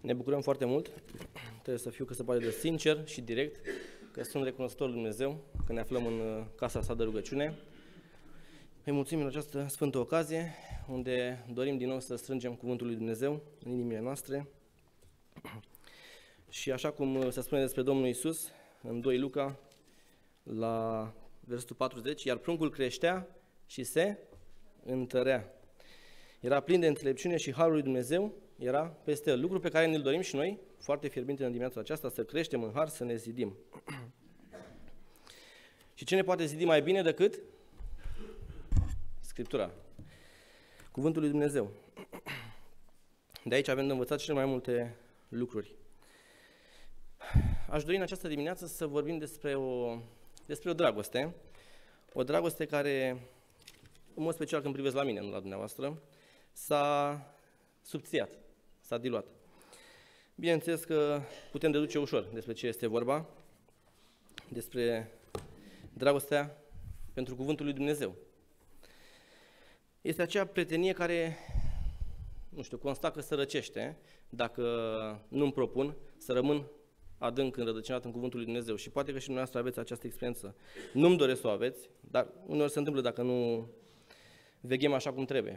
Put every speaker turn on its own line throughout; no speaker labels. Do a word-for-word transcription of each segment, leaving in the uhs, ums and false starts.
Ne bucurăm foarte mult, trebuie să fiu cât se poate de sincer și direct, că sunt recunoscător lui Dumnezeu, că ne aflăm în casa sa de rugăciune. Îi mulțumim în această sfântă ocazie, unde dorim din nou să strângem cuvântul lui Dumnezeu în inimile noastre. Și așa cum se spune despre Domnul Iisus, în doi Luca, la versetul patruzeci, iar pruncul creștea și se întărea. Era plin de înțelepciune și harul lui Dumnezeu era peste el. Lucru pe care ne-l dorim și noi, foarte fierbinte în dimineața aceasta, să creștem în har, să ne zidim. Și ce ne poate zidi mai bine decât Scriptura, cuvântul lui Dumnezeu. De aici avem de învățat cele mai multe lucruri. Aș dori în această dimineață să vorbim despre o, despre o dragoste, o dragoste care, în mod special când privesc la mine, nu la dumneavoastră, s-a subțiat, s-a diluat. Bineînțeles că putem deduce ușor despre ce este vorba, despre dragostea pentru cuvântul lui Dumnezeu. Este acea prietenie care, nu știu, constă că se răcește dacă nu-mi propun să rămân adânc înrădăcinat în cuvântul lui Dumnezeu. Și poate că și dumneavoastră aveți această experiență. Nu-mi doresc să o aveți, dar uneori se întâmplă dacă nu veghem așa cum trebuie.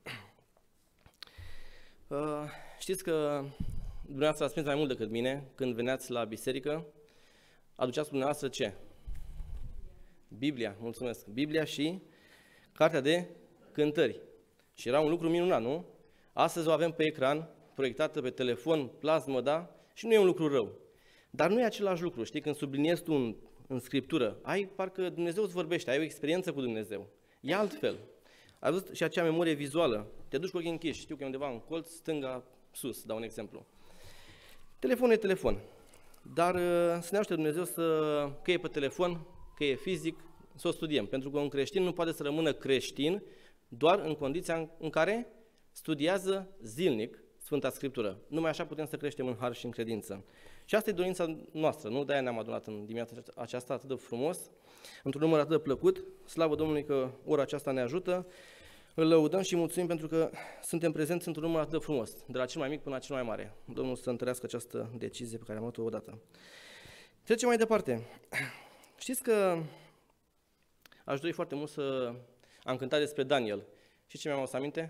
Uh, știți că dumneavoastră ați prins mai mult decât mine când veneați la biserică, aduceați cu dumneavoastră ce? Biblia, mulțumesc. Biblia și cartea de cântări. Și era un lucru minunat, nu? Astăzi o avem pe ecran, proiectată pe telefon, plasmă, da? Și nu e un lucru rău. Dar nu e același lucru, știi? Când subliniezi tu în, în Scriptură, ai parcă Dumnezeu îți vorbește, ai o experiență cu Dumnezeu. E altfel. Ai văzut și acea memorie vizuală. Te duci cu ochii închiși, știu că e undeva în colț, stânga, sus, dau un exemplu. Telefon e telefon. Dar să ne ajute Dumnezeu să, că e pe telefon, că e fizic, să o studiem. Pentru că un creștin nu poate să rămână creștin doar în condiția în care studiază zilnic Sfânta Scriptură. Numai așa putem să creștem în har și în credință. Și asta e dorința noastră, nu? De-aia ne-am adunat în dimineața aceasta atât de frumos, într-un număr atât de plăcut. Slavă Domnului că ora aceasta ne ajută. Îl lăudăm și mulțumim pentru că suntem prezenți într-un număr atât de frumos, de la cel mai mic până la cel mai mare. Domnul să întărească această decizie pe care am luat-o odată. Trecem mai departe. Știți că aș dori foarte mult să am cântat despre Daniel. Și ce mi-am adus aminte?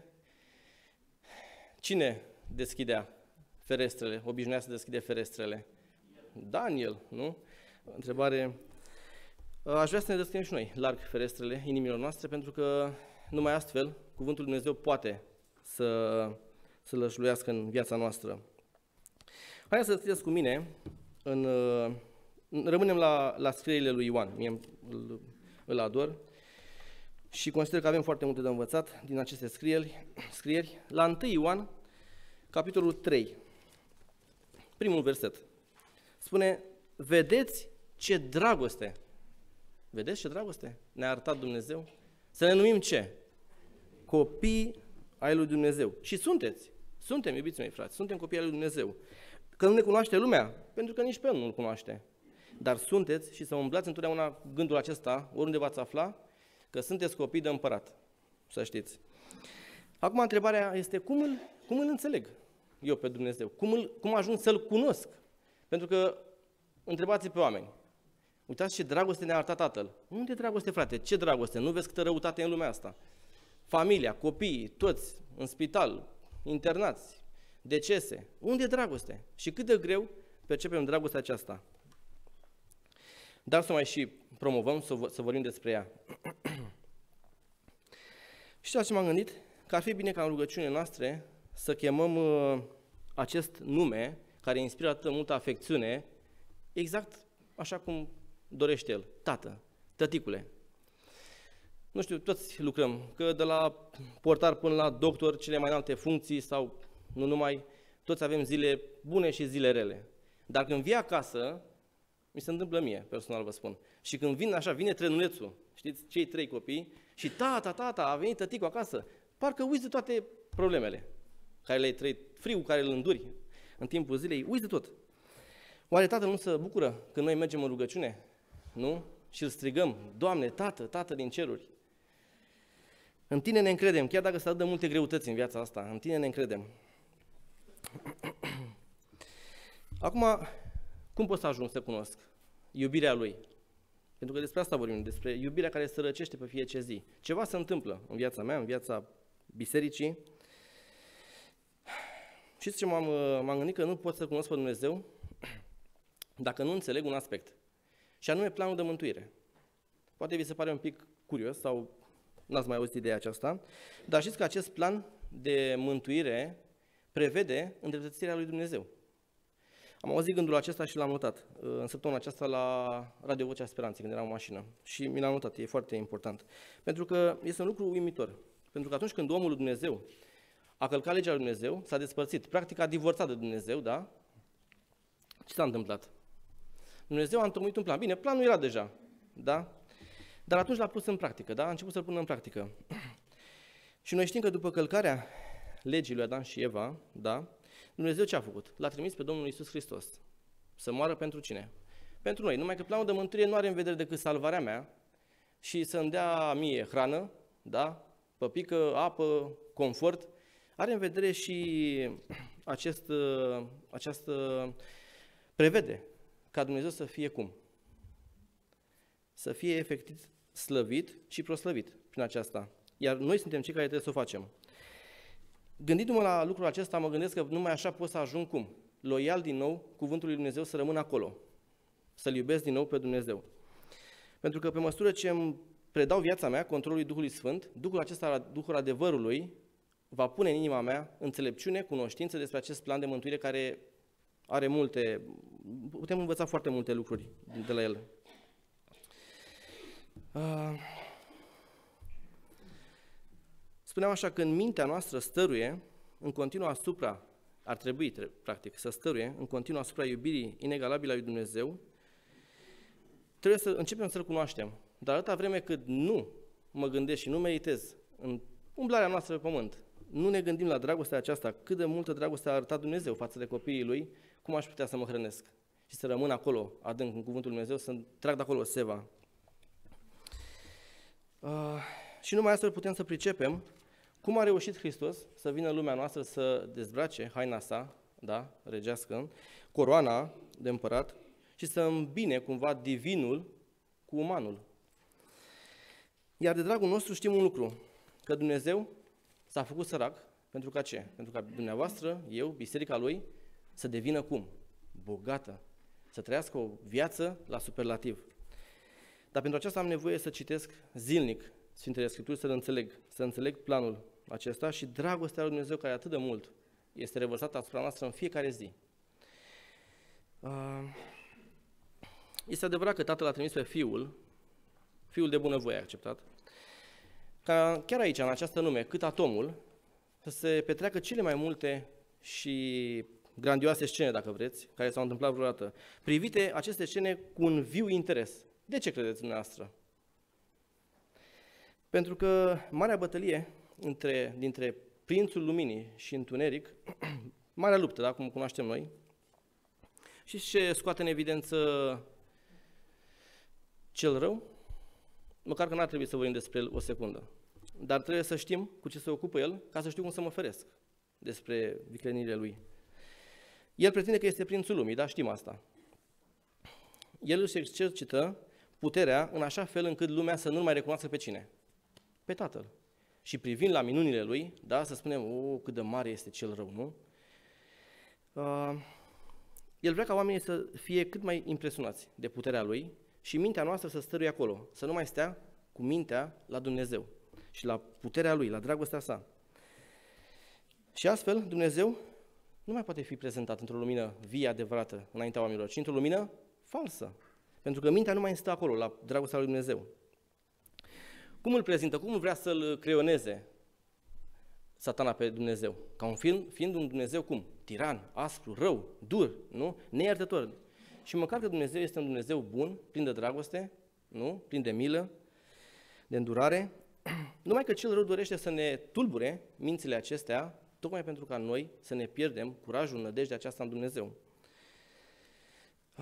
Cine deschidea ferestrele, obișnuia să deschide ferestrele? Daniel, nu? Întrebare. Aș vrea să ne deschidem și noi larg ferestrele inimilor noastre, pentru că numai astfel cuvântul lui Dumnezeu poate să, să lășluiască în viața noastră. Haideți să scrieți cu mine, în, rămânem la, la scrierile lui Ioan, mie îl, îl ador și consider că avem foarte multe de învățat din aceste scrieri. scrieri. La întâi Ioan, capitolul trei, primul verset, spune: vedeți ce dragoste, vedeți ce dragoste ne-a arătat Dumnezeu? Să ne numim ce? Copii ai lui Dumnezeu. Și sunteți, suntem, iubiții mei frați, suntem copii ai lui Dumnezeu. Că nu ne cunoaște lumea, pentru că nici pe el nu-l cunoaște. Dar sunteți, și să umblați întotdeauna gândul acesta, oriunde v-ați afla, că sunteți copii de împărat, să știți. Acum întrebarea este, cum îl, cum îl înțeleg eu pe Dumnezeu? Cum, îl, cum ajung să-L cunosc? Pentru că întrebați pe oameni. Uitați ce dragoste ne-a arătat Tatăl. Unde dragoste, frate? Ce dragoste? Nu vezi câtă răutate în lumea asta? Familia, copiii, toți în spital, internați, decese. Unde e dragoste? Și cât de greu percepem dragostea aceasta? Dar să mai și promovăm, să, să vorbim despre ea. Și ce m-am gândit? Că ar fi bine ca în rugăciunile noastre să chemăm uh, acest nume care inspiră atât multă afecțiune, exact așa cum dorește El, Tată, Tăticule. Nu știu, toți lucrăm, că de la portar până la doctor, cele mai înalte funcții sau nu numai, toți avem zile bune și zile rele. Dar când vii acasă, mi se întâmplă mie, personal vă spun, și când vin așa, vine trenulețul, știți, cei trei copii, și tata, tata, a venit tăticul acasă, parcă uiți de toate problemele care le-ai trăit, frigul care îl înduri în timpul zilei, uiți de tot. Oare Tatăl nu se bucură când noi mergem în rugăciune? Nu? Și îl strigăm, Doamne, Tată, Tată din ceruri. În Tine ne încredem, chiar dacă s-au dat multe greutăți în viața asta, în Tine ne încredem. Acum, cum pot să ajung să cunosc iubirea Lui? Pentru că despre asta vorbim, despre iubirea care se răcește pe fiecare zi. Ceva se întâmplă în viața mea, în viața bisericii. Știți ce m-am, m-am gândit? Că nu pot să cunosc pe Dumnezeu dacă nu înțeleg un aspect. Și anume planul de mântuire. Poate vi se pare un pic curios sau n-ați mai auzit ideea aceasta, dar știți că acest plan de mântuire prevede îndreptățirea lui Dumnezeu. Am auzit gândul acesta și l-am notat în săptămâna aceasta la Radio Vocea Speranței, când eram în mașină. Și mi l-am notat, e foarte important. Pentru că este un lucru uimitor. Pentru că atunci când omul lui Dumnezeu a călcat legea lui Dumnezeu, s-a despărțit, practic a divorțat de Dumnezeu, da? Ce s-a întâmplat? Dumnezeu a întocmit un plan. Bine, planul era deja, da? Dar atunci l-a pus în practică, da? A început să-l pună în practică. Și noi știm că după călcarea legii lui Adam și Eva, da? Dumnezeu ce a făcut? L-a trimis pe Domnul Iisus Hristos să moară pentru cine? Pentru noi. Numai că planul de mântuire nu are în vedere decât salvarea mea și să-mi dea mie hrană, da? Păpică, apă, confort. Are în vedere și acest, această prevede ca Dumnezeu să fie cum? Să fie efectiv slăvit și proslăvit prin aceasta. Iar noi suntem cei care trebuie să o facem. Gândindu-mă la lucrul acesta, mă gândesc că numai așa pot să ajung cum? Loial din nou cuvântul lui Dumnezeu, să rămân acolo. Să-L iubesc din nou pe Dumnezeu. Pentru că pe măsură ce îmi predau viața mea controlului Duhului Sfânt, Duhul acesta, Duhul adevărului, va pune în inima mea înțelepciune, cunoștință despre acest plan de mântuire care are multe, putem învăța foarte multe lucruri de la el. Uh, spuneam așa, când mintea noastră stăruie în continuu asupra, ar trebui, practic, să stăruie în continuu asupra iubirii inegalabile a lui Dumnezeu, trebuie să începem să-L cunoaștem. Dar atâta vreme cât nu mă gândesc și nu meditez în umblarea noastră pe pământ, nu ne gândim la dragostea aceasta, cât de multă dragoste a arătat Dumnezeu față de copiii Lui, cum aș putea să mă hrănesc și să rămân acolo, adânc în cuvântul Lui Dumnezeu, să trag de acolo seva. Uh, și numai astfel putem să pricepem cum a reușit Hristos să vină în lumea noastră să dezbrace haina sa, da, regească, coroana de împărat și să îmbine cumva divinul cu umanul. Iar de dragul nostru știm un lucru, că Dumnezeu s-a făcut sărac, pentru ca ce? Pentru ca dumneavoastră, eu, biserica Lui, să devină cum? Bogată, să trăiască o viață la superlativ. Dar pentru aceasta am nevoie să citesc zilnic Sfintele Scripturi, să-L înțeleg, să înțeleg planul acesta și dragostea lui Dumnezeu care atât de mult este revărsată asupra noastră în fiecare zi. Este adevărat că Tatăl a trimis pe Fiul, Fiul de bunăvoie a acceptat, ca chiar aici, în această lume, cât atomul, să se petreacă cele mai multe și grandioase scene, dacă vreți, care s-au întâmplat vreodată. Privite aceste scene cu un viu interes. De ce credeți dumneavoastră? Pentru că marea bătălie între, dintre prințul luminii și întuneric, marea luptă, da, cum cunoaștem noi, și ce scoate în evidență cel rău? Măcar că n-ar trebui să vorbim despre el o secundă. Dar trebuie să știm cu ce se ocupă el, ca să știu cum să mă feresc despre vicleniile lui. El pretinde că este prințul lumii, da, știm asta. El își exercită puterea în așa fel încât lumea să nu-L mai recunoască pe cine? Pe Tatăl. Și privind la minunile lui, da, să spunem, o, cât de mare este cel rău, nu? Uh, el vrea ca oamenii să fie cât mai impresionați de puterea lui și mintea noastră să stăruie acolo, să nu mai stea cu mintea la Dumnezeu și la puterea lui, la dragostea sa. Și astfel, Dumnezeu nu mai poate fi prezentat într-o lumină vie, adevărată, înaintea oamenilor, ci într-o lumină falsă. Pentru că mintea nu mai stă acolo, la dragostea lui Dumnezeu. Cum îl prezintă? Cum vrea să-l creioneze Satana pe Dumnezeu? Ca un fiind, fiind un Dumnezeu cum? Tiran, aspru, rău, dur, nu? Neiertător. Și măcar că Dumnezeu este un Dumnezeu bun, plin de dragoste, nu? Plin de milă, de îndurare, numai că cel rău dorește să ne tulbure mințile acestea, tocmai pentru ca noi să ne pierdem curajul, nădejdea aceasta în Dumnezeu. Uh,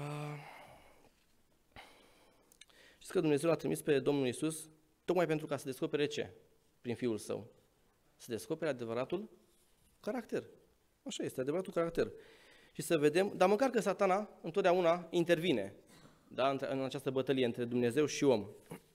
știți că Dumnezeu l-a trimis pe Domnul Iisus tocmai pentru ca să descopere ce? Prin Fiul Său. Să descopere adevăratul caracter. Așa este, adevăratul caracter. și să vedem, dar măcar că Satana întotdeauna intervine, da, în această bătălie între Dumnezeu și om.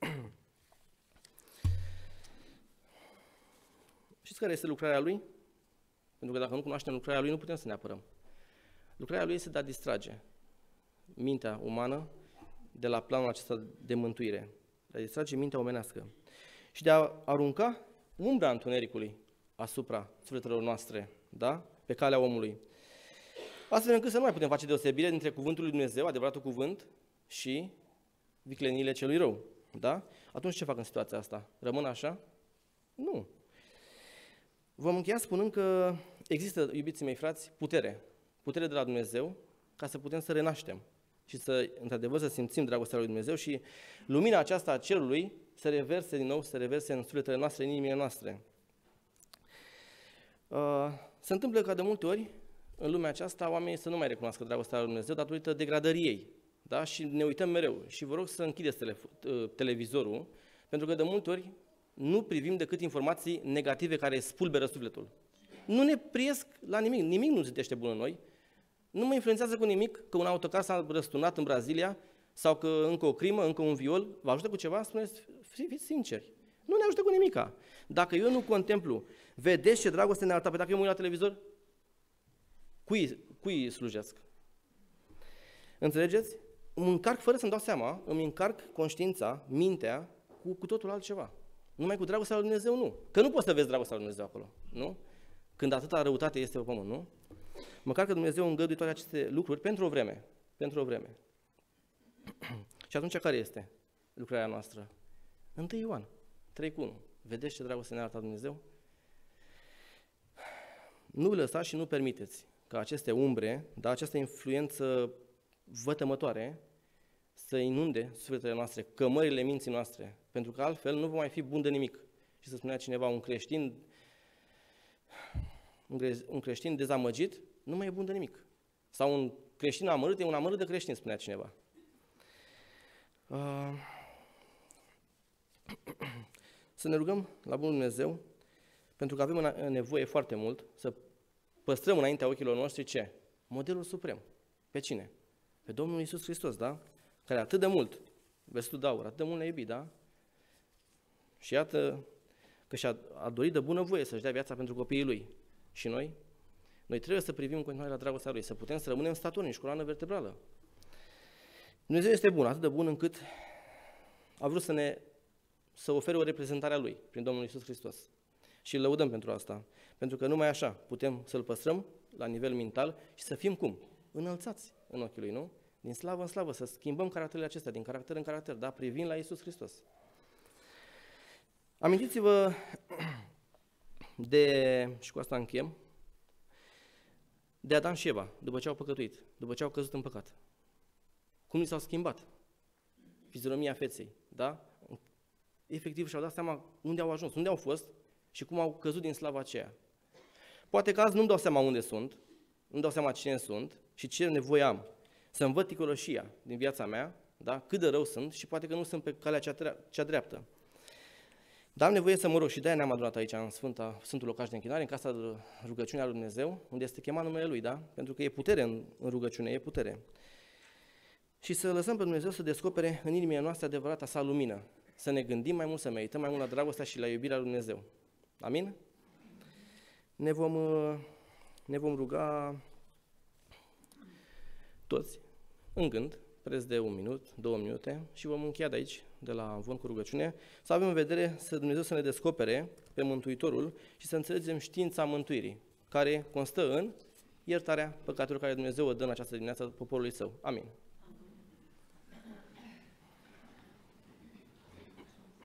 Știți care este lucrarea lui? Pentru că dacă nu cunoaștem lucrarea lui, nu putem să ne apărăm. Lucrarea lui este de a distrage mintea umană de la planul acesta de mântuire, de a distrage mintea omenească și de a arunca umbra întunericului asupra sufletelor noastre, da? Pe calea omului. Astfel încât să nu mai putem face deosebire dintre cuvântul lui Dumnezeu, adevăratul cuvânt, și vicleniile celui rău. Da? Atunci ce fac în situația asta? Rămân așa? Nu. Vom încheia spunând că există, iubiții mei frați, putere. Putere de la Dumnezeu ca să putem să renaștem și să, într-adevăr, să simțim dragostea lui Dumnezeu și lumina aceasta a cerului să reverse din nou, să reverse în sufletele noastre, în inimile noastre. Se întâmplă ca de multe ori, în lumea aceasta, oamenii să nu mai recunoască dragostea lui Dumnezeu datorită degradării ei. Da? Și ne uităm mereu. Și vă rog să închideți televizorul, pentru că de multe ori nu privim decât informații negative care spulberă sufletul. Nu ne priesc la nimic, nimic nu zidește bun în noi. Nu mă influențează cu nimic că un autocar s-a răsturnat în Brazilia sau că încă o crimă, încă un viol. Vă ajută cu ceva? Spuneți, fiți sinceri. Nu ne ajută cu nimica. Dacă eu nu contemplu, vedeți ce dragoste ne arată, pe dacă eu mă uit la televizor, cui, cui slujesc? Înțelegeți? Îmi încarc fără să-mi dau seama, îmi încarc conștiința, mintea, cu, cu totul altceva. Numai cu dragostea lui Dumnezeu, nu. Că nu poți să vezi dragostea lui Dumnezeu acolo, nu? Când atâta răutate este pe pământ, nu? Măcar că Dumnezeu îngăduie toate aceste lucruri pentru o vreme. Pentru o vreme. Și atunci care este lucrarea noastră? întâi Ioan trei cu unu. Vedeți ce dragoste ne arată Dumnezeu? Nu lăsați și nu permiteți ca aceste umbre, da, această influență vătămătoare, să inunde sufletele noastre, cămările minții noastre, pentru că altfel nu va mai fi bun de nimic. Și să spunea cineva, un creștin, un creștin dezamăgit nu mai e bun de nimic. Sau un creștin amărât e un amărât de creștin, spunea cineva. Uh... Să ne rugăm la Bunul Dumnezeu, pentru că avem nevoie foarte mult să păstrăm înaintea ochilor noștri ce? Modelul suprem. Pe cine? Pe Domnul Iisus Hristos, da? Care atât de mult, versetul de aur, atât de mult ne-a iubit, da? Și iată că și-a a dorit de bună voie să-și dea viața pentru copiii Lui. Și noi? Noi trebuie să privim în continuare la dragostea Lui, să putem să rămânem statornici cu coloană vertebrală. Dumnezeu este bun, atât de bun încât a vrut să ne să ofere o reprezentare a Lui prin Domnul Iisus Hristos. Și îl lăudăm pentru asta, pentru că numai așa putem să-L păstrăm la nivel mental și să fim cum? Înălțați în ochii Lui, nu? Din slavă în slavă, să schimbăm caracterele acestea, din caracter în caracter, da? Privind la Iisus Hristos. Amintiți-vă de, și cu asta închem, de Adam și Eva, după ce au păcătuit, după ce au căzut în păcat. Cum li s-au schimbat fizionomia feței, da? Efectiv și-au dat seama unde au ajuns, unde au fost și cum au căzut din slava aceea. Poate că azi nu-mi dau seama unde sunt, nu-mi dau seama cine sunt și ce nevoie am. Să-mi văd ticăloșia din viața mea, da? Cât de rău sunt și poate că nu sunt pe calea cea, tre- cea dreaptă. Dar am nevoie să mă rog și de-aia ne-am adunat aici în Sfânta, Sfântul Locaș de Închinare, în casa de rugăciune a lui Dumnezeu, unde este chemat numele Lui, da? Pentru că e putere în, în rugăciune, e putere. Și să lăsăm pe Dumnezeu să descopere în inimile noastre adevărata sa lumină, să ne gândim mai mult, să medităm mai mult la dragostea și la iubirea lui Dumnezeu. Amin? Ne vom, ne vom ruga toți, în gând, preț de un minut, două minute și vom încheia de aici, de la Amvon cu rugăciune, să avem în vedere să Dumnezeu să ne descopere pe Mântuitorul și să înțelegem știința mântuirii, care constă în iertarea păcatelor care Dumnezeu o dă în această dimineață poporului Său. Amin.